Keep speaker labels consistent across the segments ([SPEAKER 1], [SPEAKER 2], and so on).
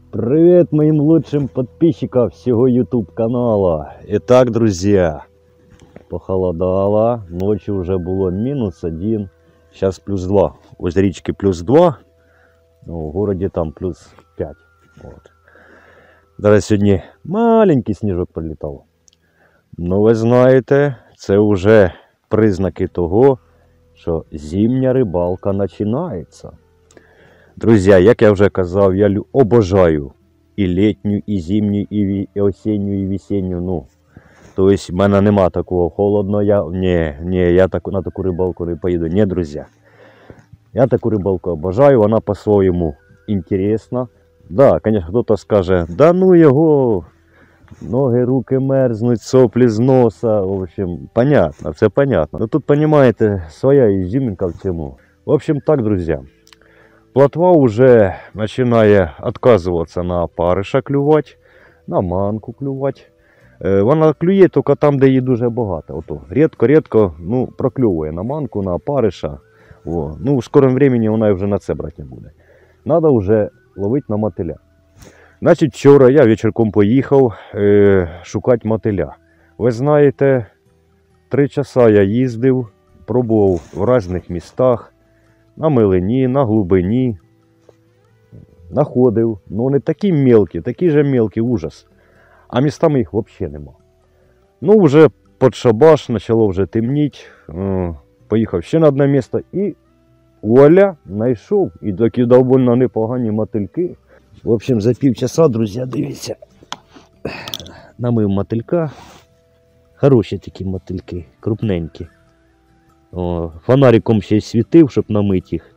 [SPEAKER 1] Привет моим лучшим подписчикам всего YouTube канала. Итак, друзья, похолодало, ночью уже было -1, сейчас +2. Ось річки +2, в городе там +5. Вот. Зараз сьогодні маленький сніжок прилітав. Ну ви знаєте, це вже признаки того, що зимня рибалка починається. Друзі, як я вже казав, я обожаю і літню, і зимню, і осінню, і весенню. Ну, тобто в мене нема такого холодно, я на таку рибалку не поїду. Ні, друзі. Я таку рибалку обожаю, вона по-своєму інтересна. Да, звісно, хтось скаже, да ну його, ноги, руки мерзнуть, соплі з носа. В общем, понятно, все понятно. Но тут, понимаете, своя изюминка в цьому. В общем, так, друзі. Плотва уже починає відказуватися на опариша клювати, на манку клювати. Вона клює тільки там, де її дуже багато. Ото, рідко проклює на манку, на опариша. О. Ну, в скорому времени вона вже на це брати не буде. Треба вже ловити на мотиля. Значить, вчора я вечірком поїхав шукати мотиля. Ви знаєте, 3 часа я їздив, пробував в різних містах. На милині, на глибині. Находив. Ну не такі мелкі, такі же мелкі, ужас. А містами їх взагалі нема. Ну вже під шабаш, почало вже темніти. Поїхав ще на одне місце і вуаля, знайшов. І такі доволі непогані мотильки. В общем, за півчаса, друзі, дивіться. Намив мотилька. Хороші такі мотильки, крупненькі. О, фонариком ще й світив, щоб намити їх.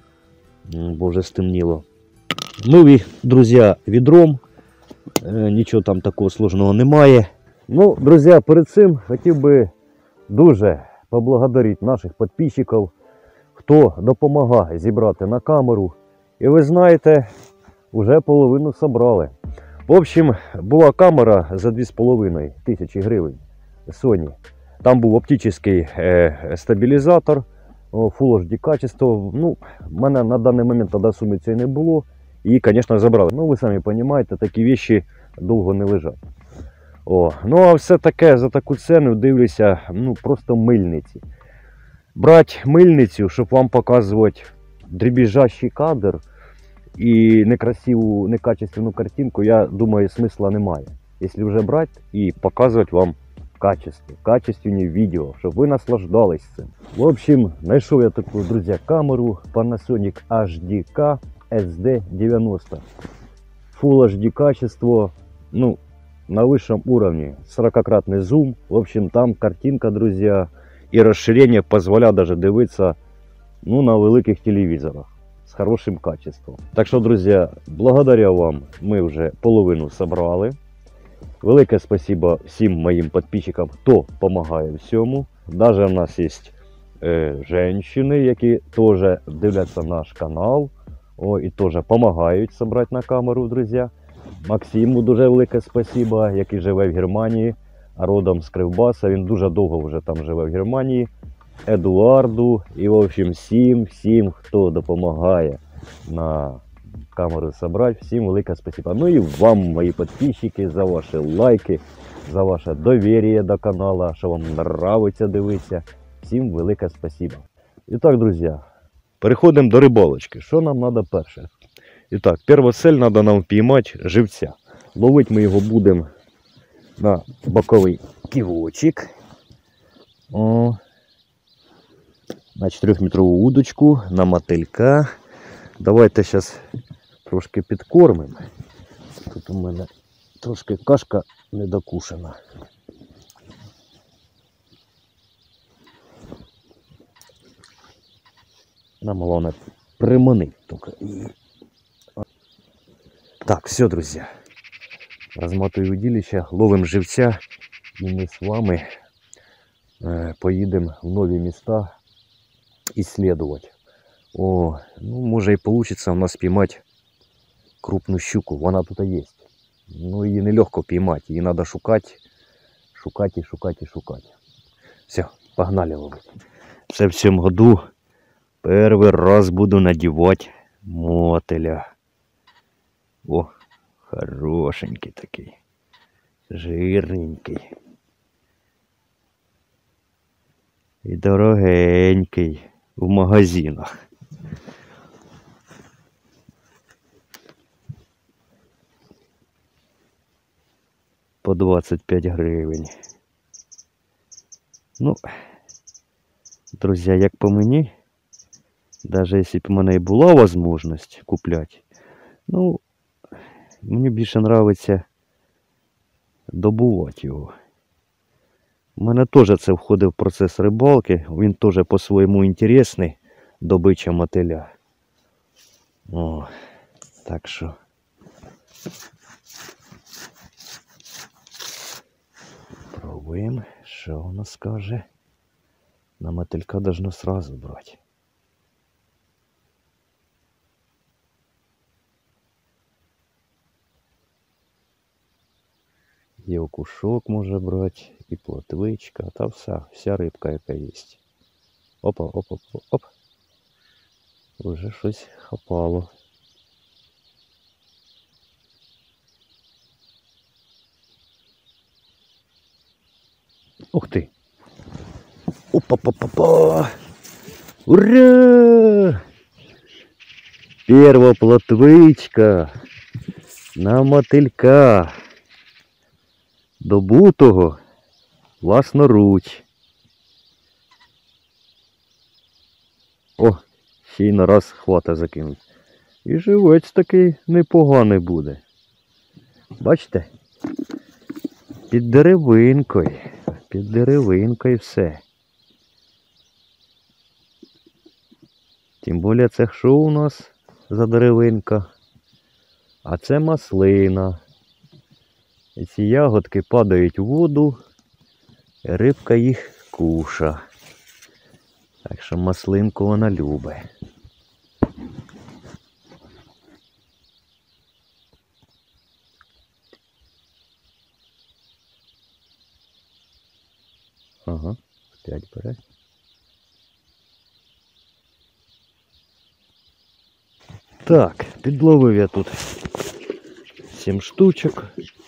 [SPEAKER 1] Бо вже стемніло. Ну і, друзі, відром. Нічого там такого сложного немає. Ну, друзі, перед цим хотів би дуже поблагодарити наших підписчиків, хто допомагає зібрати на камеру. І ви знаєте, вже половину зібрали. В общем, була камера за 2500 гривень Sony. Там був оптичний стабілізатор, Full HD качество. Ну, в мене на даний момент тоді суми цієї не було. І, звісно, забрали. Ну, ви самі розумієте, такі речі довго не лежать. О, ну, а все таке, за таку ціну дивлюся, ну, просто мильниці. Брати мильницю, щоб вам показувати дребіжащий кадр і некрасиву, некачественну картинку, я думаю, смисла немає. Якщо вже брати і показувати вам качественні відео, щоб ви наслаждались цим. В общем, знайшов я таку, друзі, камеру Panasonic HDK SD90. Full HD качество, ну, на высшем уровне. 40-кратный зум. В общем, там картинка, друзья, и расширение позволяет даже дивитися, ну, на великих телевизорах с хорошим качеством. Так що, друзі, благодаря вам ми вже половину собрали. Велике спасибо всім моїм підписчикам, хто допомагає всьому. Даже у нас є жінки, які теж дивляться наш канал. І теж допомагають зібрати на камеру, друзі. Максиму дуже велике спасибо, який живе в Германії, родом з Кривбаса. Він дуже довго вже там живе в Германії. Едуарду і, в общем, всім, хто допомагає на камеру зібрати, всім велике спасибо. Ну і вам, мої підписчики, за ваші лайки, за ваше довір'я до каналу, що вам подобається дивитися. Всім велике спасибо. І так, друзі, переходимо до рибалочки. Що нам треба перше? І так, перша цель, треба нам впіймати живця. Ловити ми його будемо на боковий кивочок. На 4-метрову удочку, на мотилька. Давайте зараз трошки підкормимо. Тут у мене трошки кашка недокушена. Нам головне приманить тільки. Так, все, друзі. Розмотую удилище, ловимо живця. І ми з вами поїдемо в нові міста исследовать. Ну, може і получится у нас поймать крупную щуку. Вона тут есть. Ну, її нелегко поймать. Її надо шукать. Все, погнали ловить. Це в цьому году перший раз буду надівати мотиля. О, Хорошенький такий. Жирненький. І дорогенький в магазинах. По 25 гривень. Ну, друзі, як по мені, навіть якщо б в мене і була можливість купляти, ну, мені більше подобається добувати його. У мене теж це входить в процес рибалки, він теж по-своєму інтересний, добича мотиля. О, так що. Пробуємо, що воно скаже. На мотилька должно сразу брати. І окушок може брати, і плотвичка, та вся рибка, яка є. Опа, опа, опа, оп. Уже щось хапало. Ух ти! Опа-па-па-па! Ура! Перва плотвичка на мотилька. Добутого власноруч. О, ще й на раз хвата закинуть. І живець такий непоганий буде. Бачите? Під деревинкою все. Тим більше це що у нас за деревинка? А це маслина. І ці ягодки падають в воду, і рибка їх куша. Так що маслинку вона любить. Ага, опять бере. Так, підловив я тут 7 штучок.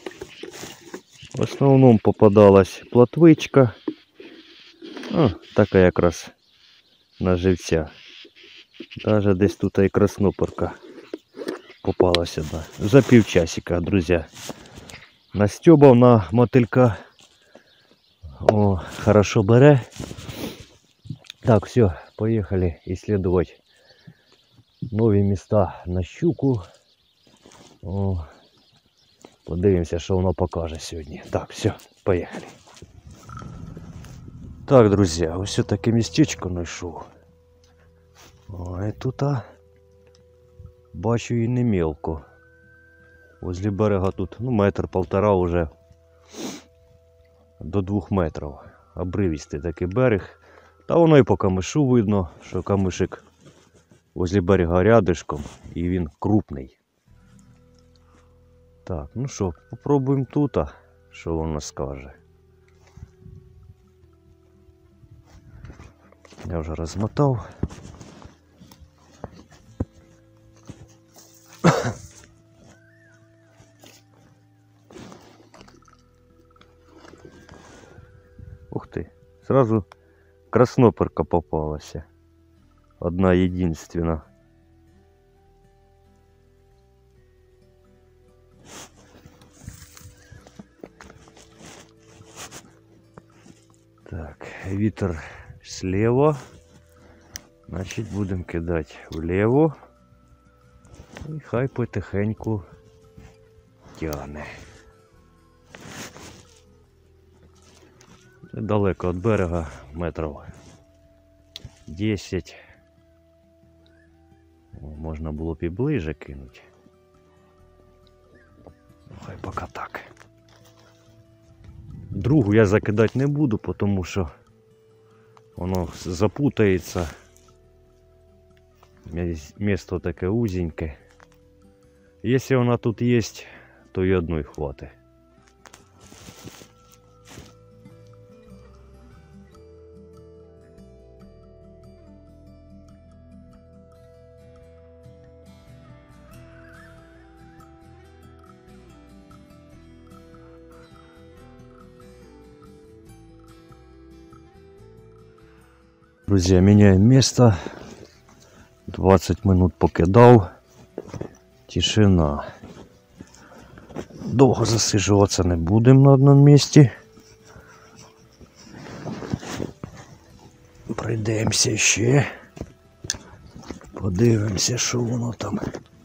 [SPEAKER 1] В основному попадалась плотвичка. О, така якраз на живця. Даже десь тут і краснопорка попалася. За півчасика, друзі. Настьобав на мотилька. О, хорошо бере. Так, все, поехали исследовать нові міста на щуку. О, подивимося, що воно покаже сьогодні. Так, все, поїхали. Так, друзі, ось таке містечко знайшов. Ой, тут бачу і не мелко. Возле берега тут, ну, 1,5 уже до 2 метрів. Обривістий такий берег. Та воно і по камишу видно, що камишик возле берега рядишком і він крупний. Так, ну що, попробуємо тут, що воно скаже. Я вже розмотав. Ух ти, сразу красноперка попалася. Одна единственная. Так, вітер слева. Значить будемо кидати вліво. І хай потихеньку тягне. Далеко від берега, метрів 10. Можна було б і ближе кинути. Хай поки так. Другу я закидати не буду, тому що воно запутається. Місто таке узеньке. Якщо вона тут є, то і одної хватить. Друзі, міняємо місце. 20 минут покидав. Тишина. Довго засиджуватися не будемо на одному місці. Пройдемося ще. Подивимося, що воно там.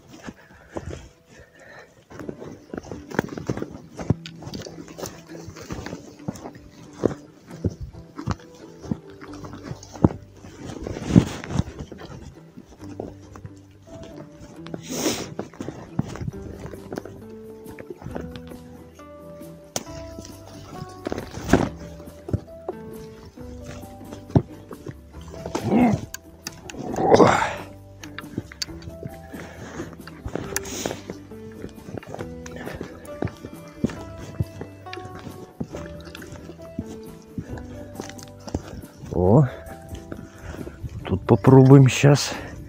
[SPEAKER 1] О, тут попробуем сейчас.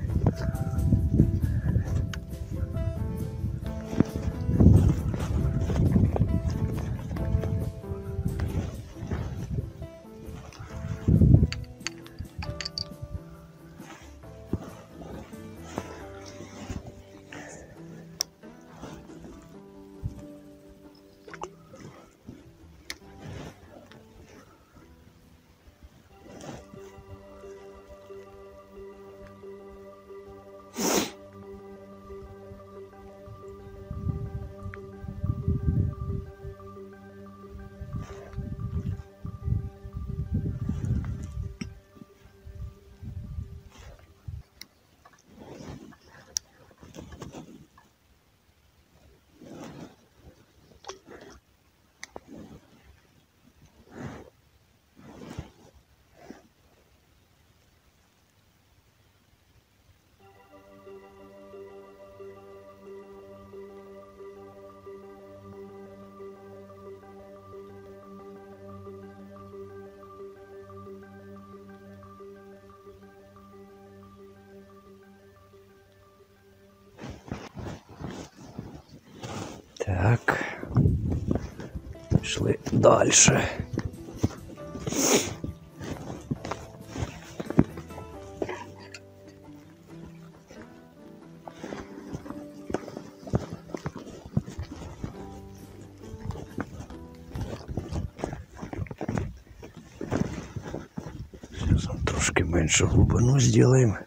[SPEAKER 1] Так, пішли далі. Зараз трошки меншу глибину зробимо.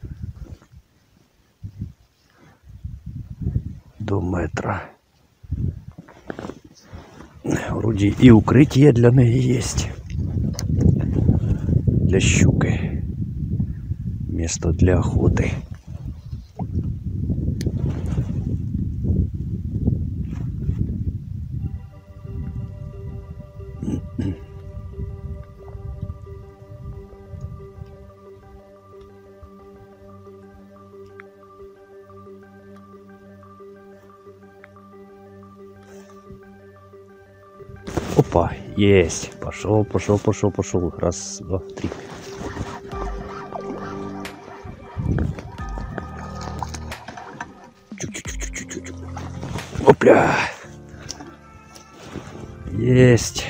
[SPEAKER 1] До метра. Вроді і укриття для неї є. Для щуки. Місто для охоти. Опа, есть. Пошел, пошел, пошел, пошел. Раз, два, три. Чуть-чуть. Опля. Есть.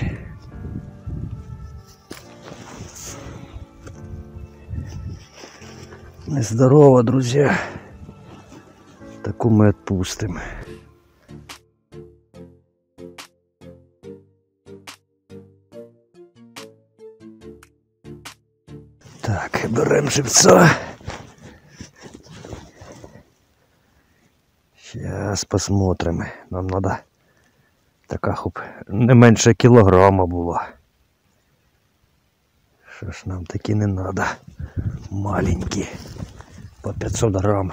[SPEAKER 1] Нездорово, друзья. Таку мы отпустим. Так, берем живца. Сейчас посмотрим. Нам надо така хоп не менше кілограма була. Що ж нам таки не надо. Маленькі. По 500 грам.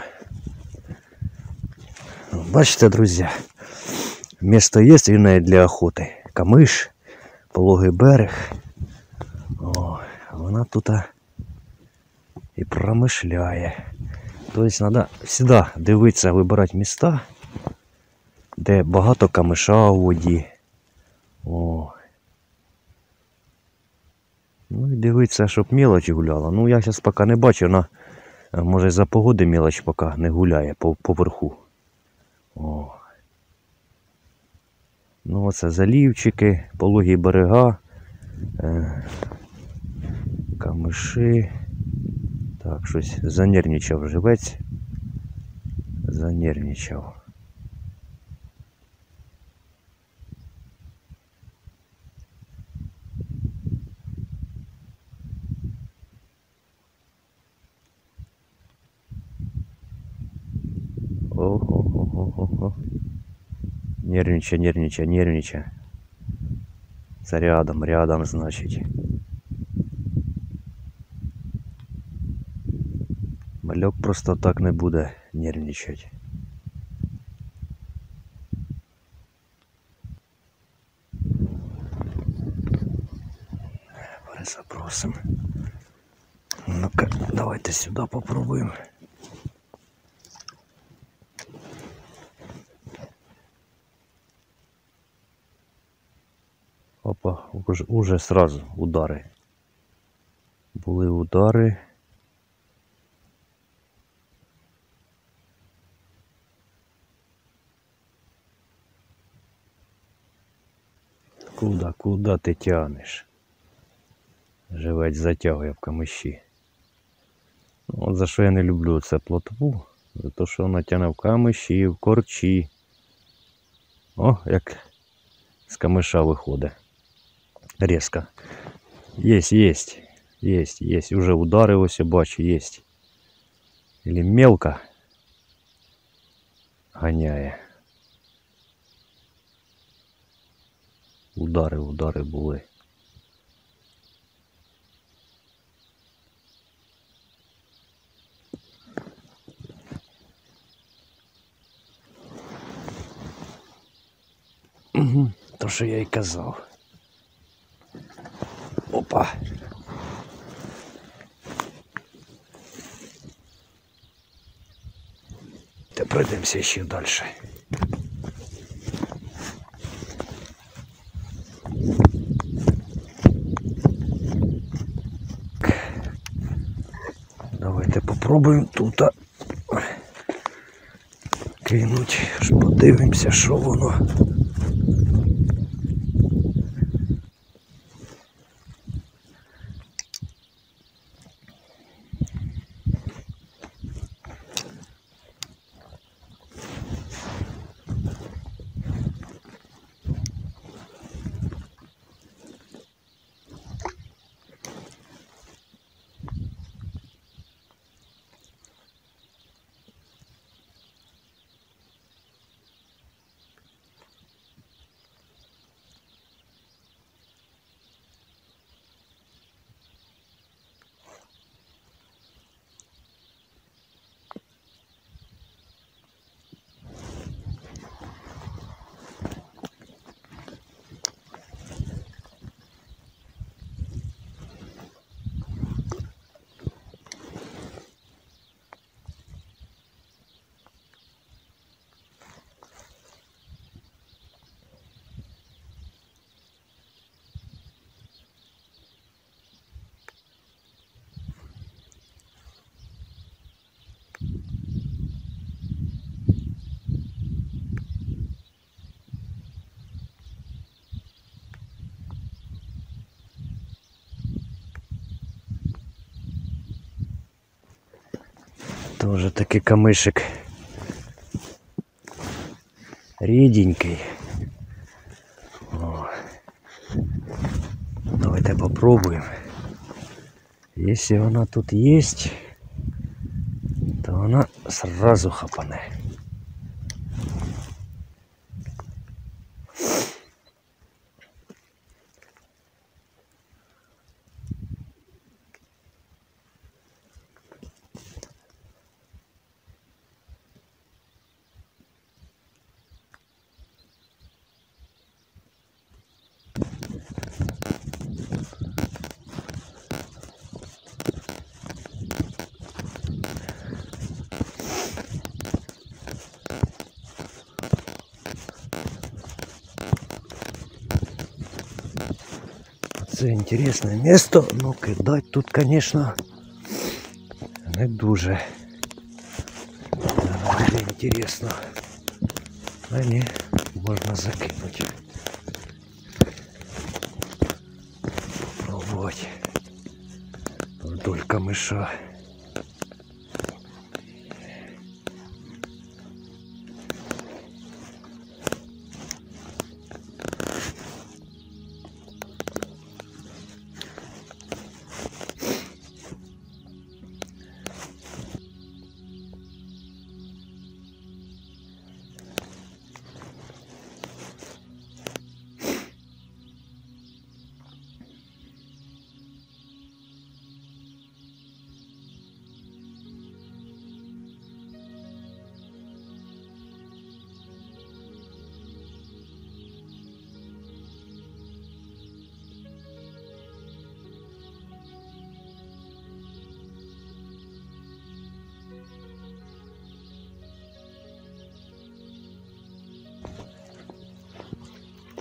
[SPEAKER 1] Бачите, друзі, місто є і навіть для охоти. Камиш, пологий берег. О, вона тут і промишляє. Тобто треба завжди дивитися, вибирати міста, де багато камиша у воді. О. Ну і дивитися, щоб мелочь гуляла. Ну я зараз поки не бачу, вона може за погоди мелочь поки не гуляє поверху. О. Ну оце залівчики, пологі берега, камиші. Так, щось занервничав живець. Занервничав. Ого-го-го-го. Нервничай. Це рядом, значить. Мальок просто так не буде нервничати. Перезапросим. Ну-ка, давайте сюди попробуємо. Опа, уже сразу удари. Були удари. Куда ти тягнеш? Живець затягує в камиші. От за що я не люблю це плотву. За те, що вона тягне в камиші, в корчі. О, як з камиша виходить. Резко. Есть. Уже удари ось я бачу, есть. Или мелко ганяє. Удари були. Угу, то, що я й казав. Опа. Та пройдемося ще далі. Давайте попробуємо тут кинуть, подивимося, що воно. Тоже такий камишик ріденький. О. Давайте попробуем. Если она тут есть, то она сразу хапане. Це інтересне місто, но кидати тут, конечно, не дуже. Не дуже інтересно. А ні, можна закинути. Попробувати вдоль камиша.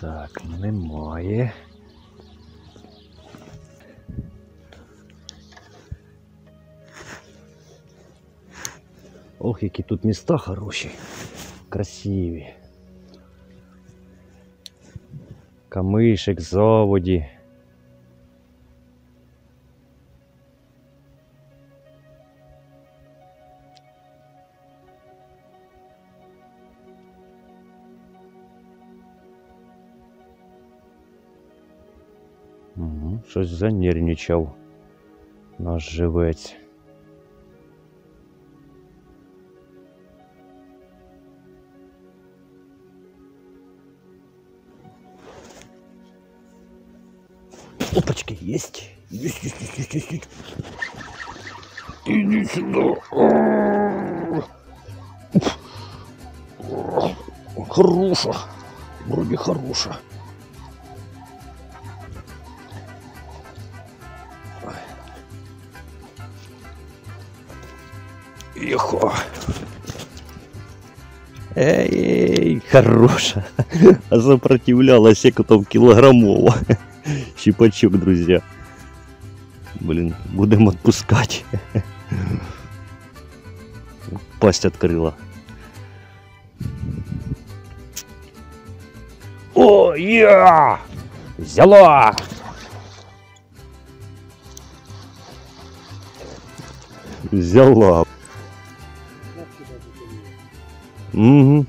[SPEAKER 1] Так, немає. Ох, які тут міста хороші, красиві. Камишик, заводі. Угу, щось занервничав наш живець. Опачки, есть. Есть. Иди сюда. Хороша. Вроде хороша. Ехо. Эй, хороша. А сопротивлялась як там килограммово. Щипачок, друзья. Блин, будем отпускать. Пасть открыла. О, я! Взяла! Взяла. Угу.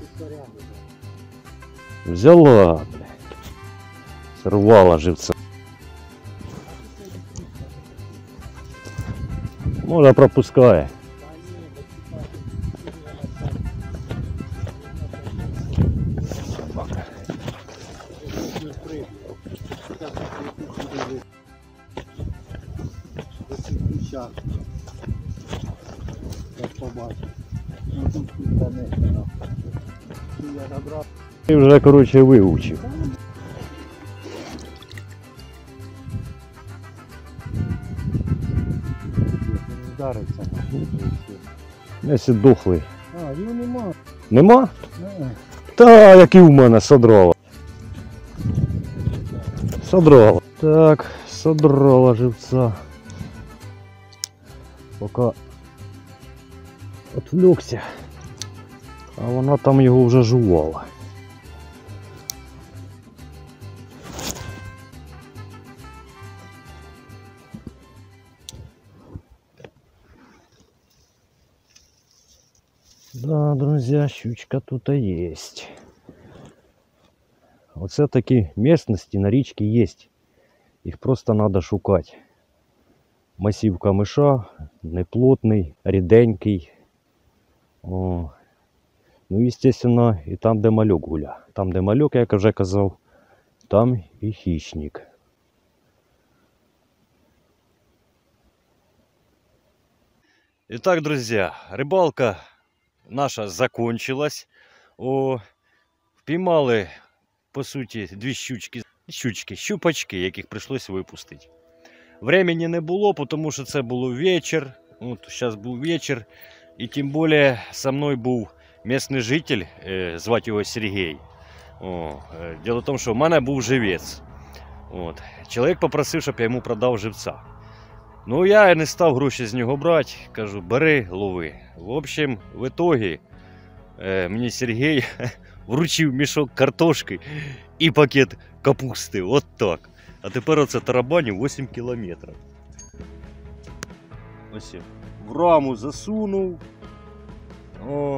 [SPEAKER 1] Взяла, блядь. Сорвала живца. Може пропускає. Ти вже, коротше, вивчив.
[SPEAKER 2] Вдариться.
[SPEAKER 1] Якщо дохлий.
[SPEAKER 2] А, його нема.
[SPEAKER 1] Нема? Та, як і в мене, содрала. Содрала. Так, содрала живця. Поки отвлекся, а вона там його вже жувала. Да, друзья, щучка тут есть. Оце такі місцевості на річці є. Їх просто треба шукати. Масів камиша, неплотний, ріденький. О. Ну, естественно, і там, де мальок гуля. Там, де мальок, як я вже казав, там і хищник. Итак, друзья, рыбалка наша закончилась. Впіймали, по суті, дві щупачки, яких прийшлось випустити. Времени не було, тому що це було вечір. От, зараз був вечір. І тим більше со мною був місцевий житель, звати його Сергій. Діло в тому, що в мене був живець. От. Чоловік попросив, щоб я йому продав живця. Ну, я не став гроші з нього брати, кажу, бери, лови. В общем, в итоге мені Сергій вручив мішок картошки і пакет капусти, от так. А тепер оце тарабаню 8 кілометрів. Ось в раму засунув. О.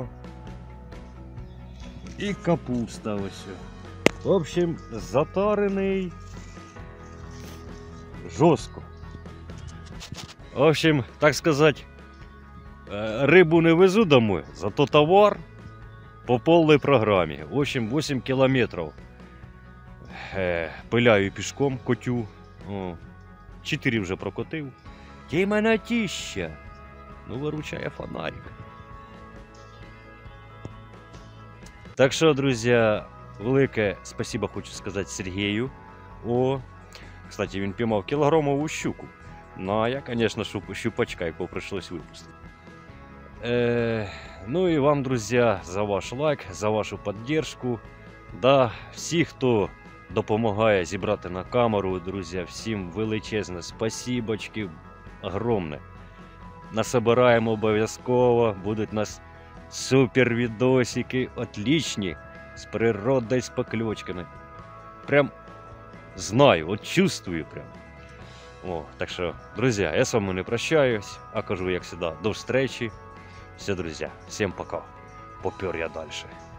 [SPEAKER 1] І капуста ось. В общем, затарений жорстко. В общем, так сказать, рыбу не везу домой, зато товар по полной программе. В общем, 8 километров пиляю пішком, котю. 4 вже прокотив. Тімонатіща. Ну, виручає фонарик. Так що, друзі, велике спасибо хочу сказати Сергію. Кстати, він піймав кілограмову щуку. Ну, а я, конечно, щупачка, якого прийшлось випустити. Ну і вам, друзі, за ваш лайк, за вашу підтримку. Да, всі, хто допомагає зібрати на камеру, друзі. Всім величезне спасибочки, огромне. Насобираємо обов'язково, будуть у нас супер відосики, отличні, з природою, з покльочками. Прям знаю, от чувствую прям. О, так що, друзі, я з вами не прощаюсь, а кажу, як завжди, до встречи. Все, друзі, всім пока. Попер я дальше.